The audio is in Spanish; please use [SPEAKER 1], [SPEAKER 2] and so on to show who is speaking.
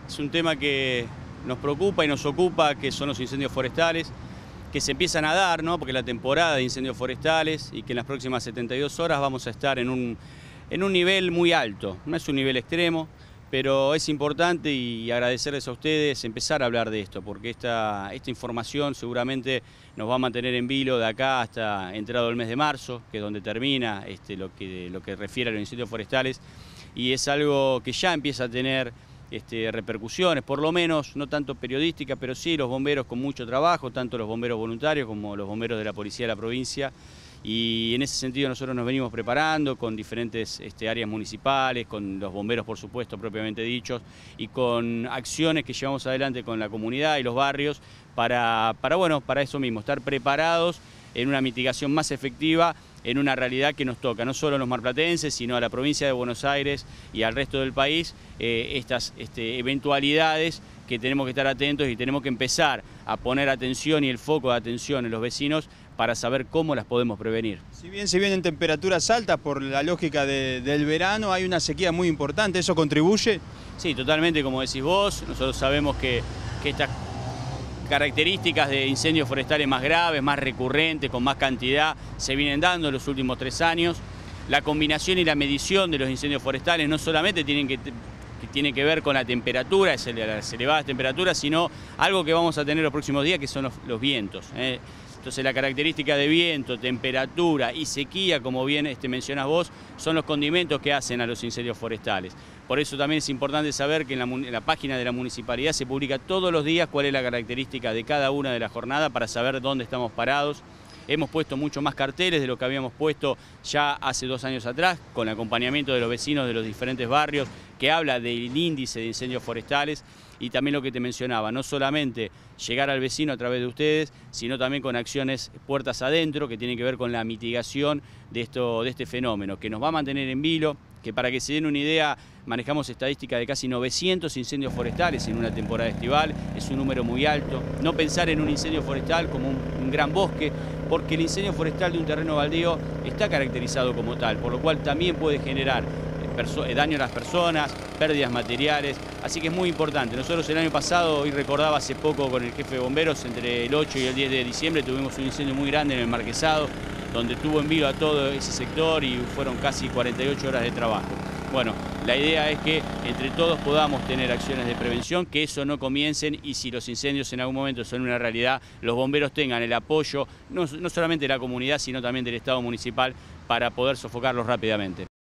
[SPEAKER 1] Es un tema que nos preocupa y nos ocupa, que son los incendios forestales, que se empiezan a dar, ¿no? Porque la temporada de incendios forestales y que en las próximas 72 horas vamos a estar en un nivel muy alto. No es un nivel extremo, pero es importante y agradecerles a ustedes empezar a hablar de esto, porque esta información seguramente nos va a mantener en vilo de acá hasta entrado el mes de marzo, que es donde termina lo que refiere a los incendios forestales, y es algo que ya empieza a tener repercusiones, por lo menos, no tanto periodísticas, pero sí los bomberos con mucho trabajo, tanto los bomberos voluntarios como los bomberos de la policía de la provincia. Y en ese sentido nosotros nos venimos preparando con diferentes áreas municipales, con los bomberos por supuesto propiamente dichos, y con acciones que llevamos adelante con la comunidad y los barrios para eso mismo, estar preparados en una mitigación más efectiva en una realidad que nos toca, no solo a los marplatenses, sino a la provincia de Buenos Aires y al resto del país, estas eventualidades que tenemos que estar atentos y tenemos que empezar a poner atención y el foco de atención en los vecinos para saber cómo las podemos prevenir.
[SPEAKER 2] Si bien se vienen temperaturas altas por la lógica del verano, hay una sequía muy importante, ¿eso contribuye?
[SPEAKER 1] Sí, totalmente, como decís vos, nosotros sabemos que estas características de incendios forestales más graves, más recurrentes, con más cantidad, se vienen dando en los últimos 3 años. La combinación y la medición de los incendios forestales no solamente tiene que ver con la temperatura, las elevadas temperaturas, sino algo que vamos a tener los próximos días, que son los vientos. Entonces la característica de viento, temperatura y sequía, como bien mencionás vos, son los condimentos que hacen a los incendios forestales. Por eso también es importante saber que en la página de la municipalidad se publica todos los días cuál es la característica de cada una de las jornadas para saber dónde estamos parados. Hemos puesto mucho más carteles de lo que habíamos puesto ya hace 2 años atrás, con acompañamiento de los vecinos de los diferentes barrios, que habla del índice de incendios forestales y también lo que te mencionaba, no solamente llegar al vecino a través de ustedes, sino también con acciones puertas adentro, que tienen que ver con la mitigación de este fenómeno, que nos va a mantener en vilo, que para que se den una idea, manejamos estadísticas de casi 900 incendios forestales en una temporada estival, es un número muy alto. No pensar en un incendio forestal como un gran bosque, porque el incendio forestal de un terreno baldío está caracterizado como tal, por lo cual también puede generar daño a las personas, pérdidas materiales, así que es muy importante. Nosotros el año pasado, hoy recordaba hace poco con el jefe de bomberos, entre el 8 y el 10 de diciembre tuvimos un incendio muy grande en el Marquesado, donde tuvo en vilo a todo ese sector y fueron casi 48 horas de trabajo. Bueno, la idea es que entre todos podamos tener acciones de prevención, que eso no comiencen y si los incendios en algún momento son una realidad, los bomberos tengan el apoyo no solamente de la comunidad, sino también del Estado municipal para poder sofocarlos rápidamente.